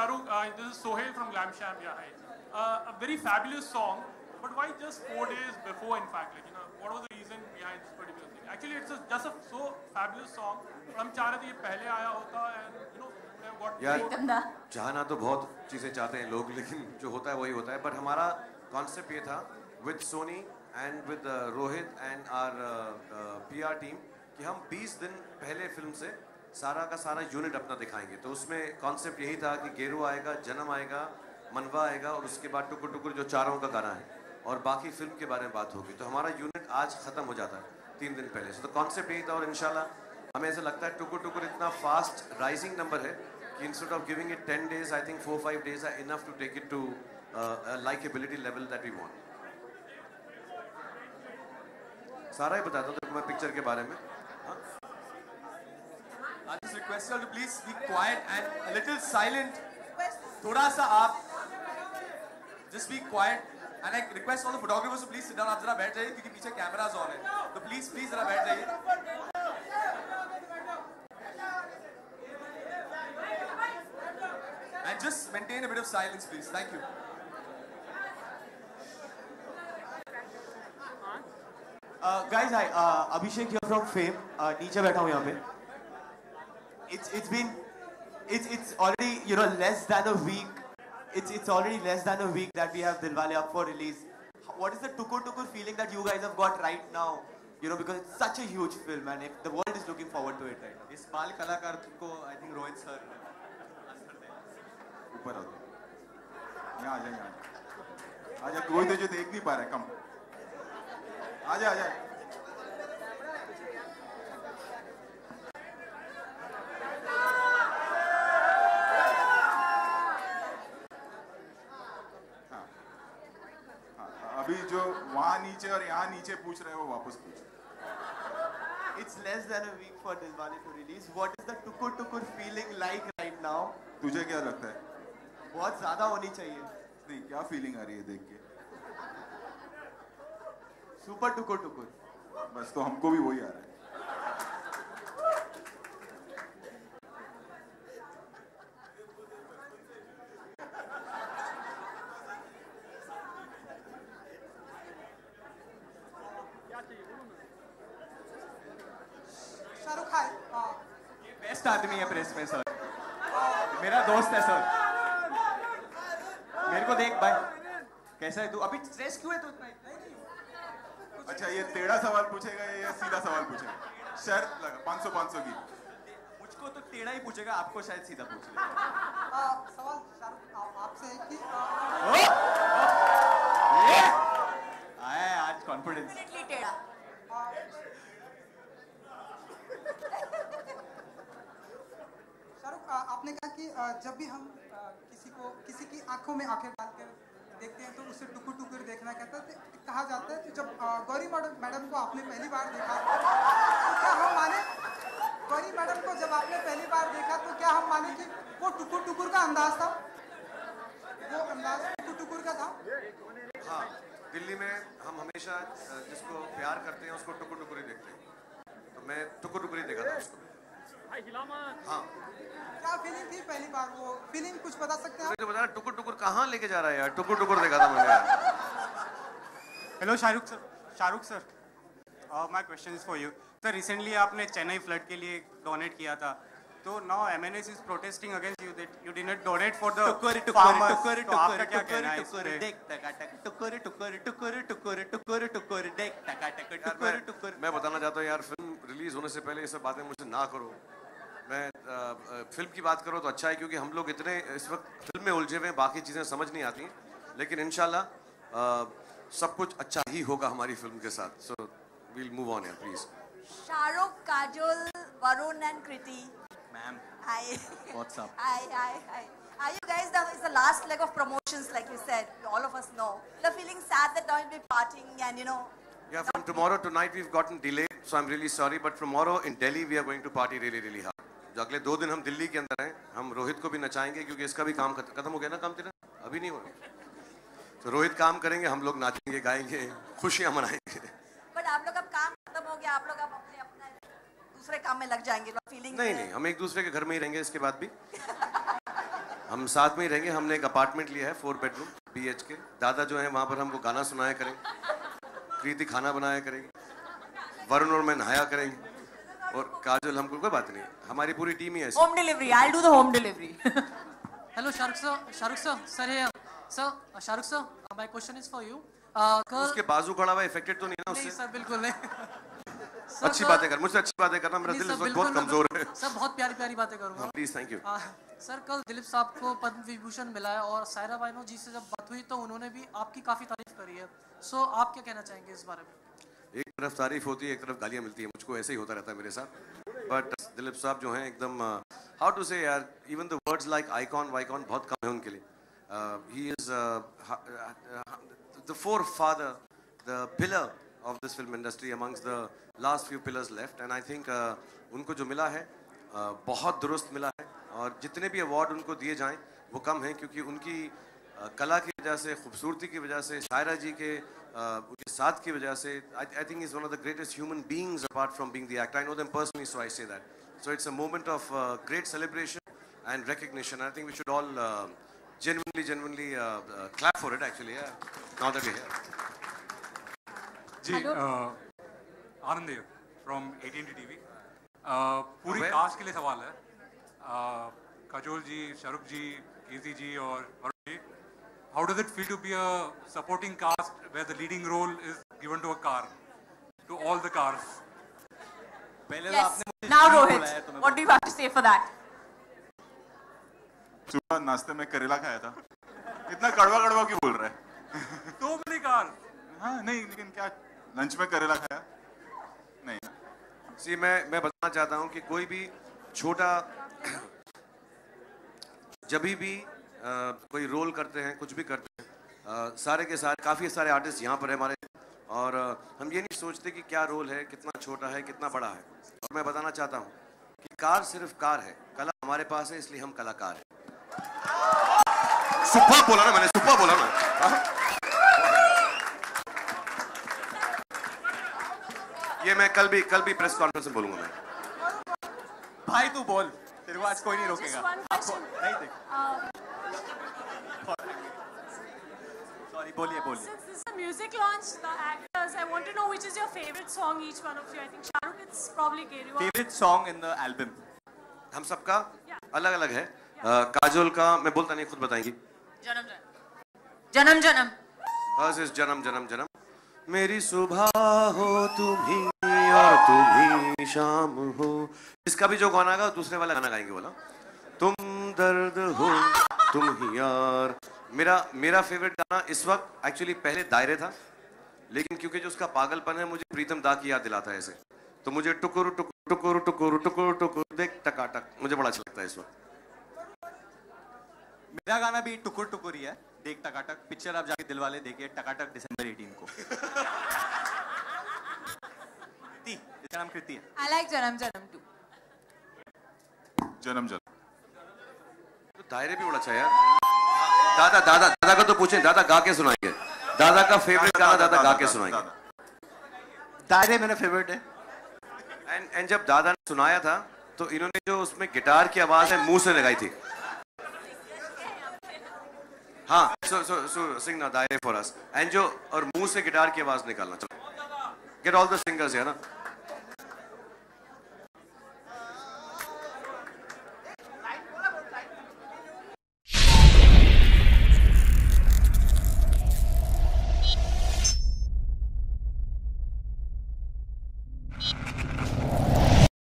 Shahrukh, this is Sohail from Glam Sham. Yeah, hi. A very fabulous song, but why just 4 days before? In fact, like what was the reason behind this particular thing? Actually, it's just a so fabulous song. हम चाह रहे थे ये पहले आया होता and what? यार चाहना तो बहुत चीजें चाहते हैं लोग, लेकिन जो होता है वही होता है. बट हमारा कॉन्सेप्ट ये था with Sony and with Rohit and our PR team कि हम 20 दिन पहले फिल्म से सारा का सारा यूनिट अपना दिखाएंगे. तो उसमें कॉन्सेप्ट यही था कि गेरू आएगा, जन्म आएगा, मनवा आएगा और उसके बाद टुकुर टुकुर जो चारों का गाना है और बाकी फिल्म के बारे में बात होगी. तो हमारा यूनिट आज ख़त्म हो जाता है 3 दिन पहले से. तो कॉन्सेप्ट यही था और इंशाल्लाह हमें ऐसा लगता है टुकुर टुकुर इतना फास्ट राइजिंग नंबर है कि instead of giving it 10 days, I think 4-5 days are enough to take it to likability level that we want. सारा ही बताता हूँ मैं पिक्चर के बारे में. I just request you all to please be quiet and a little silent. थोड़ा सा आप just be quiet and I request all the photographers to please sit down. आप जरा बैठ जाइए क्योंकि पीछे कैमरास ऑन है. तो please जरा बैठ जाइए. And just maintain a bit of silence, please. Thank you. Guys, hi. Abhishek here from Fame. नीचे बैठा हूँ यहाँ पे. It's already less than a week. It's already less than a week that we have Dilwale up for release. What is the tukur feeling that you guys have got right now? Because it's such a huge film and if the world is looking forward to it right now. इस बाल कलाकार को I think Rohit sir ऊपर आओ. यहाँ आ जाए. आजा रोहित तुझे देख नहीं पा रहा है. कम आजा. अभी जो वहाँ नीचे और यहाँ नीचे पूछ रहे हो वापस पूछ. It's less than a week for Dilwale to release. What is the tukur feeling like right now? तुझे क्या लगता है? बहुत ज़्यादा होनी चाहिए. नहीं, क्या फीलिंग आ रही है देख के? सुपर टुकुर. बस तो हमको भी वही आ रहा है. शाहरुख खान ये बेस्ट आदमी है प्रेस में सर. मेरा दोस्त है सर. मेरे को देख भाई कैसा है तू. अभी स्ट्रेस क्यों है तू इतना? अच्छा, ये टेढ़ा सवाल पूछेगा या सीधा सवाल पूछेगा? शर्त लगा 500 की. मुझको तो टेढ़ा ही पूछेगा, आपको शायद सीधा पूछेगा. सवाल शाहरुख आपसे है कि आया आज कॉन्फिडेंस. टेढ़ा. शाहरुख, आपने कहा कि जब भी हम किसी की आंखों में आंखें डालकर देखते हैं तो उसे टुकुर देखना कहा जाता है. तो जब गौरी मैडम को आपने पहली बार देखा तो क्या हम माने गौरी मैडम को जब आपने पहली बार देखा तो क्या हम माने कि वो टुकुर का अंदाज था? वो अंदाज टुकुर का था? हाँ, दिल्ली में हम हमेशा जिसको प्यार करते हैं उसको टुकुर ही देखते हैं. तो मैं टुकुर ही देखा था उसको. हाँ. क्या फीलिंग थी पहली बार? वो फीलिंग कुछ बता सकते हैं? मुझे बता टुकुर कहाँ लेके जा रहा है यार. टुकुर देखा था मैंने. Hello Shahrukh sir, my question is for you sir. Recently आपने चेन्नई फ्लड के लिए डोनेट किया था. तो now MNS is protesting against you that you did not donate for the farmers. तो आपका क्या कहना है इस पे? मैं बताना चाहता हूँ यार, फिल्म रिलीज होने से पहले ये सब बातें मुझसे ना करो. मैं फिल्म की बात करो तो अच्छा है क्योंकि हम लोग इतने इस वक्त फिल्म में उलझे हुए हैं, बाकी चीज़ें समझ नहीं आती. लेकिन इंशाल्लाह सब कुछ अच्छा ही होगा हमारी फिल्म के साथ. सो वील मूव ऑन यार please. Shahrukh, Kajol, Varun and Kriti. Ma'am. Hi. What's up? Hi. Are you guys it's the last leg of promotions, like you said? All of us know. You're feeling sad that now you'll be partying and Yeah, from tomorrow tonight we've gotten delayed, so I'm really sorry. But tomorrow in Delhi we are going to party really hard. जो अगले 2 दिन हम दिल्ली के अंदर हैं, हम रोहित को भी नचाएंगे क्योंकि इसका भी काम खत्म हो गया ना. काम तेरा अभी नहीं हुआ. तो रोहित काम करेंगे, हम लोग नाचेंगे, गाएंगे, खुशियाँ मनाएंगे. But आप लोग अब काम खत्म हो गया, आप लोग अब अपने दूसरे काम में लग जाएंगे. फीलिंग नहीं, हम एक दूसरे के घर में ही रहेंगे इसके बाद भी. हम साथ में ही रहेंगे। हमने एक अपार्टमेंट लिया है 4 बेडरूम BHK। दादा जो है वहाँ पर हमको गाना सुनाया करेंगे, कृति खाना बनाया करेंगे, वरुण और मैं नहाया करेंगे, और काजल हमको कोई बात नहीं, हमारी पूरी टीम ही है। Home delivery. I'll do the home delivery. Hello, Shahrukh sir, sir here. Sir, Shahrukh sir, my question is for you. उसके बाजू खड़ा हुआ इफेक्टेड तो नहीं ना उससे? नहीं सर, बिल्कुल नहीं। अच्छी बातें कर, मुझसे अच्छी बातें करना, मेरा दिल इस वक्त बहुत कमजोर है। सर बहुत प्यारी प्यारी बातें करूँगा। Please, thank you. सर कल दिलीप साहब को पद्म विभूषण मिला है और सायरा बानो जी से जब बात हुई तो उन्होंने भी आपकी काफी तारीफ करी है। सो आप क्या कहना चाहेंगे इस बारे में? एक तरफ तारीफ होती है, एक तरफ गालियाँ मिलती है, मुझको ऐसे ही होता रहता है मेरे साथ। बट दिलीप साहब जो हैं एकदम हाउ टू से यार, even the words like icon वाइकॉन बहुत कम है उनके लिए। He is the forefather, the pillar of this film industry, amongst the last few pillars left, and I think उनको जो मिला है बहुत दुरुस्त मिला है, और जितने भी अवार्ड उनको दिए जाएं वो कम हैं, क्योंकि उनकी कला की वजह से, खूबसूरती की वजह से, सायरा जी के उनके साथ की वजह से, I think he's one of the greatest human beings apart from being the actor. I know them personally, so I say that. So it's a moment of great celebration and recognition. I think we should all genuinely clap for it actually. Yeah, now that we're here. जी Anand from 18 TV। पूरी cast के लिए सवाल है। काजोल जी, शाहरुख जी, कीर्ति जी और Varun ji, how does it feel to be a supporting cast where the leading role is given to a car, to all the cars? Yes. Now Rohit, what do you have to say for that? सुबह नाश्ते में करेला खाया था। इतना कड़वा कड़वा क्यों बोल रहा है? तो many cars। हाँ नहीं, लेकिन क्या लंच में करेला खाया? नहीं। सी मैं बताना चाहता हूँ कि कोई भी छोटा जब भी कोई रोल करते हैं, कुछ भी करते हैं, सारे के सारे काफ़ी सारे आर्टिस्ट यहाँ पर है हमारे, और हम ये नहीं सोचते कि क्या रोल है, कितना छोटा है, कितना बड़ा है। और मैं बताना चाहता हूँ कि कार सिर्फ कार है, कला हमारे पास है, इसलिए हम कलाकार हैं। सुपर बोला ना मैंने, सुपर बोला ना। ये मैं कल भी प्रेस कॉन्फ्रेंस में बोलूंगा मैं। भाई तू बोल, तेरे को आज कोई नहीं रोकेगा। नहीं देख। Sorry, बोलिए। Since this is a music launch, the actors, I want to know which is your favorite song, each one of you. I think Shahrukh, it's probably Gary. Favorite song in the album? हम सबका अलग अलग है। काजोल का मैं बोलता नहीं, खुद बताएंगी। जन्म जन्म। हर्स इज जन्म जन्म जन्म। मेरी सुबह हो तुम ही और तुम ही शाम हो। इसका भी जो गाना गा दूसरे वाला गाना गाएंगे, बोला तुम दर्द हो तुम ही यार। मेरा फेवरेट गाना इस वक्त एक्चुअली पहले दायरे था, लेकिन क्योंकि जो उसका पागलपन है मुझे प्रीतम दा की याद दिलाता है ऐसे, तो मुझे टुकुर टुकुर टुकुर टुकुर टुकुर टुकुर देख टकाटक मुझे बड़ा अच्छा लगता है इस वक्त। मेरा गाना भी टुकुर टुकुर ही है, देख टकाटक। पिक्चर आप जाके दिलवाले देखिए, टकाटक December 18 को। इसका नाम कृति है। I like जन्म जन्म too. जन्म जन्म। तो दायरे भी बड़ा अच्छा है यार। दादा को तो पूछें, दादा गा के सुनाएंगे। दादा का फेवरेट गाना दादा गा के सुनाएंगे। दायरे मेरा फेवरेट है। एंड जब दादा ने सुनाया था तो इन्होंने जो उसमें गिटार की आवाज है मुंह से लगाई थी। हाँ, so sing ना दायरे for us। एंड जो और मुंह से गिटार की आवाज निकालना। चलो, get all the singers here ना।